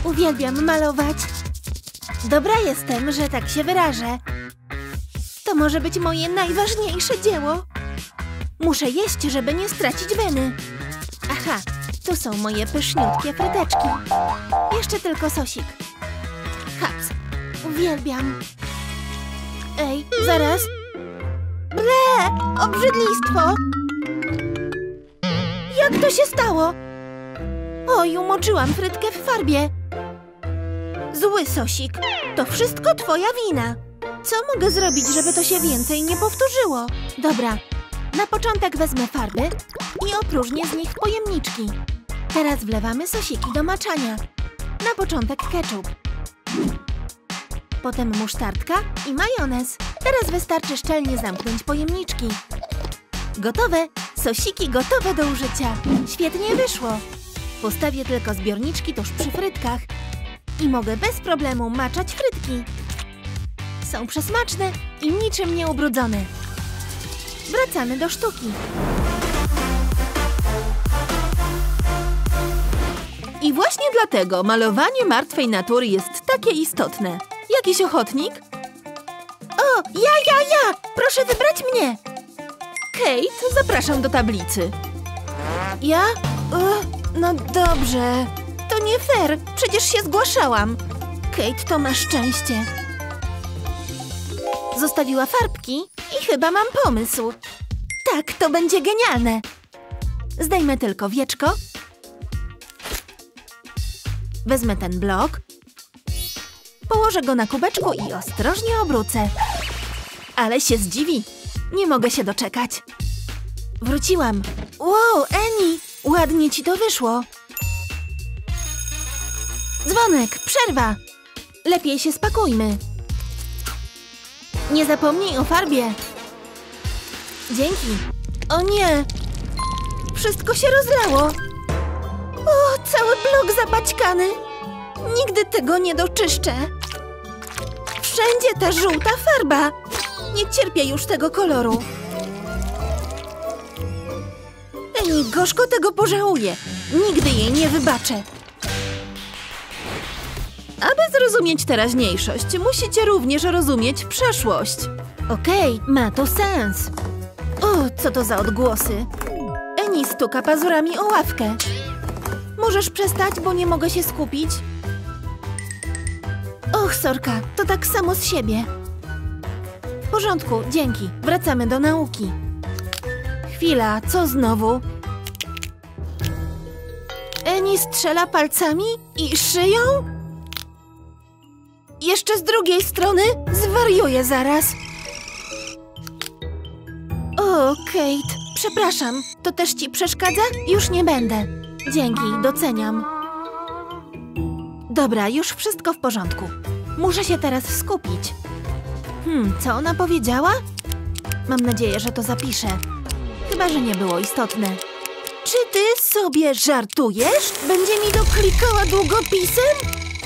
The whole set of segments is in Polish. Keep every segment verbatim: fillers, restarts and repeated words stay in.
Uwielbiam malować. Dobra jestem, że tak się wyrażę. To może być moje najważniejsze dzieło. Muszę jeść, żeby nie stracić weny. Aha, tu są moje pyszniutkie fryteczki. Jeszcze tylko sosik. Haps, uwielbiam. Ej, zaraz. Ble, obrzydlistwo. Jak to się stało? Oj, umoczyłam frytkę w farbie. Zły sosik, to wszystko twoja wina. Co mogę zrobić, żeby to się więcej nie powtórzyło? Dobra, na początek wezmę farby i opróżnię z nich pojemniczki. Teraz wlewamy sosiki do maczania. Na początek ketchup. Potem musztardka i majonez. Teraz wystarczy szczelnie zamknąć pojemniczki. Gotowe! Sosiki gotowe do użycia. Świetnie wyszło. Postawię tylko zbiorniczki tuż przy frytkach i mogę bez problemu maczać frytki. Są przesmaczne i niczym nie ubrudzone. Wracamy do sztuki. I właśnie dlatego malowanie martwej natury jest takie istotne. Jakiś ochotnik? O, ja, ja, ja! Proszę wybrać mnie! Kate, zapraszam do tablicy. Ja? Uh, no dobrze. To nie fair, przecież się zgłaszałam. Kate to ma szczęście. Zostawiła farbki i chyba mam pomysł. Tak, to będzie genialne. Zdejmę tylko wieczko. Wezmę ten blok. Położę go na kubeczku i ostrożnie obrócę. Ale się zdziwi. Nie mogę się doczekać. Wróciłam. Wow, Annie, ładnie ci to wyszło. Dzwonek, przerwa. Lepiej się spakujmy. Nie zapomnij o farbie. Dzięki. O nie. Wszystko się rozlało. O, cały blok zapaćkany. Nigdy tego nie doczyszczę. Wszędzie ta żółta farba. Nie cierpię już tego koloru. Annie gorzko tego pożałuje. Nigdy jej nie wybaczę. Aby zrozumieć teraźniejszość, musicie również rozumieć przeszłość. Okej, ma to sens. O, co to za odgłosy? Annie stuka pazurami o ławkę. Możesz przestać, bo nie mogę się skupić? Och, sorka, to tak samo z siebie. W porządku, dzięki. Wracamy do nauki. Chwila, co znowu? Annie strzela palcami i szyją? Jeszcze z drugiej strony? Zwariuję zaraz. O, Kate, przepraszam. To też ci przeszkadza? Już nie będę. Dzięki, doceniam. Dobra, już wszystko w porządku. Muszę się teraz skupić. Hmm, co ona powiedziała? Mam nadzieję, że to zapiszę. Chyba, że nie było istotne. Czy ty sobie żartujesz? Będzie mi doklikała długopisem?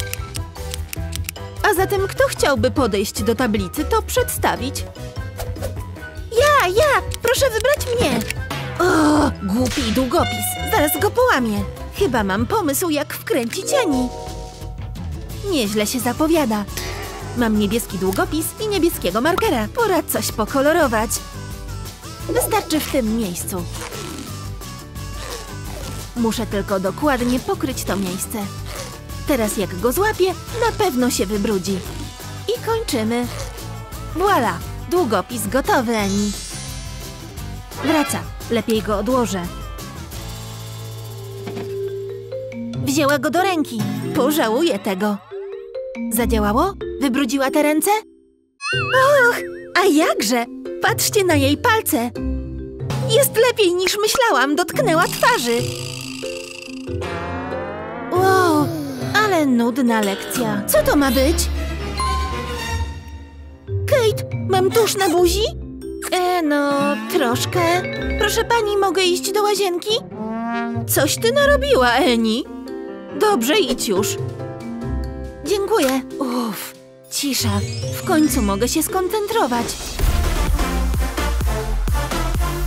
A zatem kto chciałby podejść do tablicy, to przedstawić? Ja, ja! Proszę wybrać mnie! O, głupi długopis. Zaraz go połamię. Chyba mam pomysł, jak wkręcić Annie. Nieźle się zapowiada. Mam niebieski długopis i niebieskiego markera. Pora coś pokolorować. Wystarczy w tym miejscu. Muszę tylko dokładnie pokryć to miejsce. Teraz jak go złapię, na pewno się wybrudzi. I kończymy. Voila! Długopis gotowy, Annie. Wraca. Lepiej go odłożę. Wzięła go do ręki. Pożałuję tego. Zadziałało? Wybrudziła te ręce? Och, a jakże? Patrzcie na jej palce. Jest lepiej niż myślałam. Dotknęła twarzy. Wow, ale nudna lekcja. Co to ma być? Kate, mam tusz na buzi? E, no, troszkę. Proszę pani, mogę iść do łazienki? Coś ty narobiła, Annie. Dobrze, idź już. Dziękuję. Uff, cisza. W końcu mogę się skoncentrować.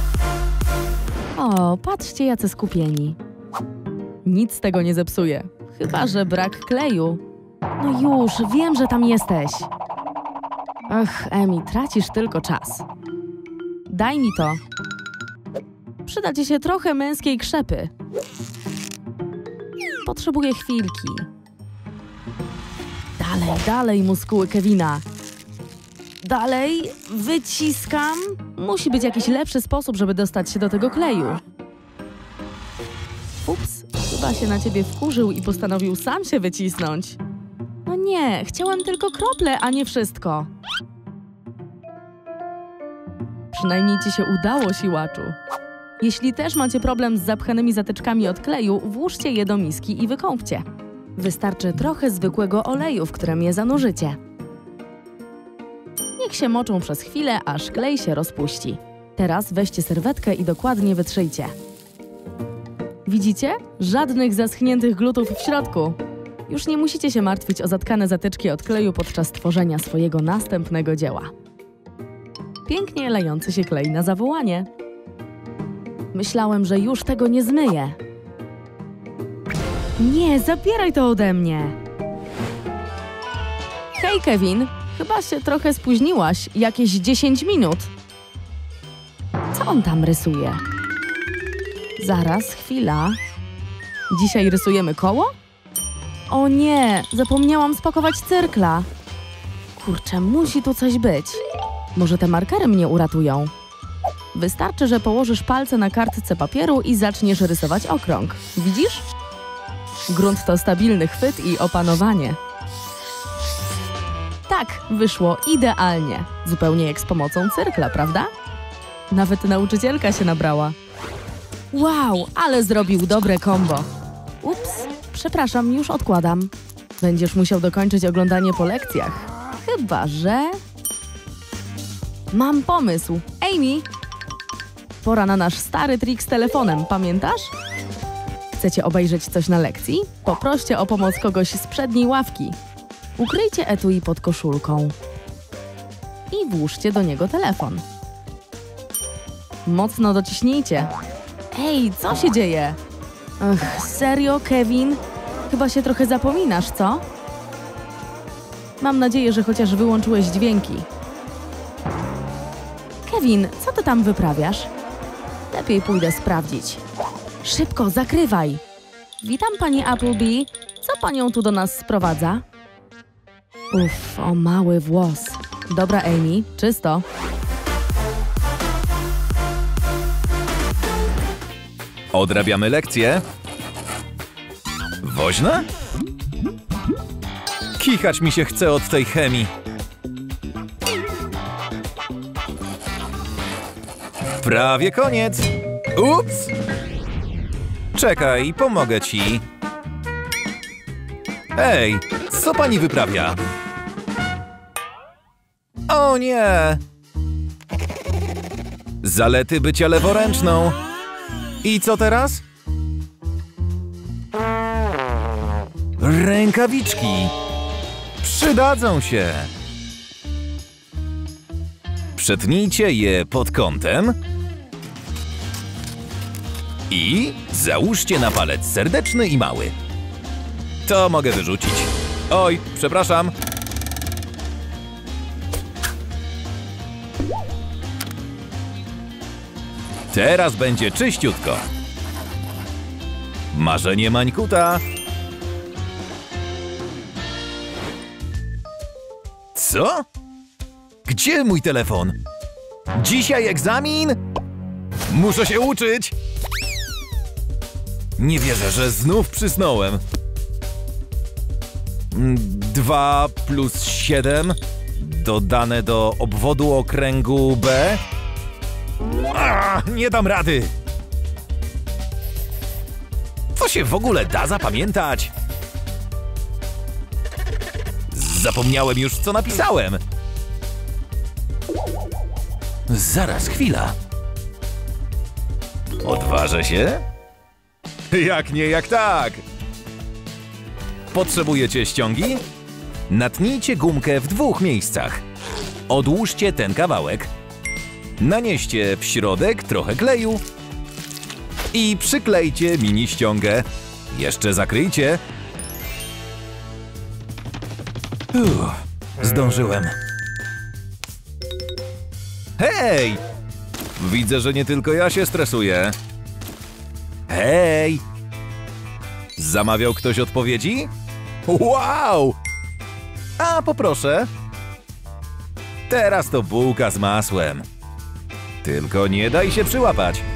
O, patrzcie, jacy skupieni. Nic z tego nie zepsuje. chyba że brak kleju. No już, wiem, że tam jesteś. Ach, Emi, tracisz tylko czas. Daj mi to. Przyda ci się trochę męskiej krzepy. Potrzebuję chwilki. Dalej, dalej, muskuły Kevina. Dalej, wyciskam. Musi być jakiś lepszy sposób, żeby dostać się do tego kleju. Ups, chyba się na ciebie wkurzył i postanowił sam się wycisnąć. No nie, chciałam tylko krople, a nie wszystko. Przynajmniej ci się udało, siłaczu. Jeśli też macie problem z zapchanymi zatyczkami od kleju, włóżcie je do miski i wykąpcie. Wystarczy trochę zwykłego oleju, w którym je zanurzycie. Niech się moczą przez chwilę, aż klej się rozpuści. Teraz weźcie serwetkę i dokładnie wytrzyjcie. Widzicie? Żadnych zaschniętych glutów w środku. Już nie musicie się martwić o zatkane zatyczki od kleju podczas tworzenia swojego następnego dzieła. Pięknie lejący się klej na zawołanie. Myślałem, że już tego nie zmyję. Nie, zabieraj to ode mnie. Hej, Kevin, chyba się trochę spóźniłaś. Jakieś dziesięć minut. Co on tam rysuje? Zaraz, chwila. Dzisiaj rysujemy koło? O nie, zapomniałam spakować cyrkla. Kurczę, musi tu coś być. Może te markery mnie uratują. Wystarczy, że położysz palce na kartce papieru i zaczniesz rysować okrąg. Widzisz? Grunt to stabilny chwyt i opanowanie. Tak, wyszło idealnie. Zupełnie jak z pomocą cyrkla, prawda? Nawet nauczycielka się nabrała. Wow, ale zrobił dobre kombo. Ups, przepraszam, już odkładam. Będziesz musiał dokończyć oglądanie po lekcjach. Chyba że... Mam pomysł. Amy! Pora na nasz stary trik z telefonem, pamiętasz? Chcecie obejrzeć coś na lekcji? Poproście o pomoc kogoś z przedniej ławki. Ukryjcie etui pod koszulką. I włóżcie do niego telefon. Mocno dociśnijcie. Ej, co się dzieje? Ach, serio, Kevin? Chyba się trochę zapominasz, co? Mam nadzieję, że chociaż wyłączyłeś dźwięki. Kevin, co ty tam wyprawiasz? Lepiej pójdę sprawdzić. Szybko, zakrywaj! Witam, pani Appleby. Co panią tu do nas sprowadza? Uff, o mały włos. Dobra, Amy, czysto. Odrabiamy lekcję. Woźna? Kichać mi się chce od tej chemii. Prawie koniec. Ups! Czekaj, pomogę ci. Ej, co pani wyprawia? O nie! Zalety bycia leworęczną. I co teraz? Rękawiczki. Przydadzą się. Przetnijcie je pod kątem i załóżcie na palec serdeczny i mały. To mogę wyrzucić. Oj, przepraszam. Teraz będzie czyściutko. Marzenie Mańkuta. Co? Gdzie mój telefon? Dzisiaj egzamin? Muszę się uczyć! Nie wierzę, że znów przysnąłem. Dwa plus siedem dodane do obwodu okręgu B. A, nie dam rady! Co się w ogóle da zapamiętać? Zapomniałem już, co napisałem. Zaraz, chwila. Odważę się? Jak nie, jak tak. Potrzebujecie ściągi? Natnijcie gumkę w dwóch miejscach. Odłóżcie ten kawałek. Nanieście w środek trochę kleju i przyklejcie mini ściągę. Jeszcze zakryjcie Uff, zdążyłem. Hej! Widzę, że nie tylko ja się stresuję. Hej! Zamawiał ktoś odpowiedzi? Wow! A, poproszę. Teraz to bułka z masłem. Tylko nie daj się przyłapać.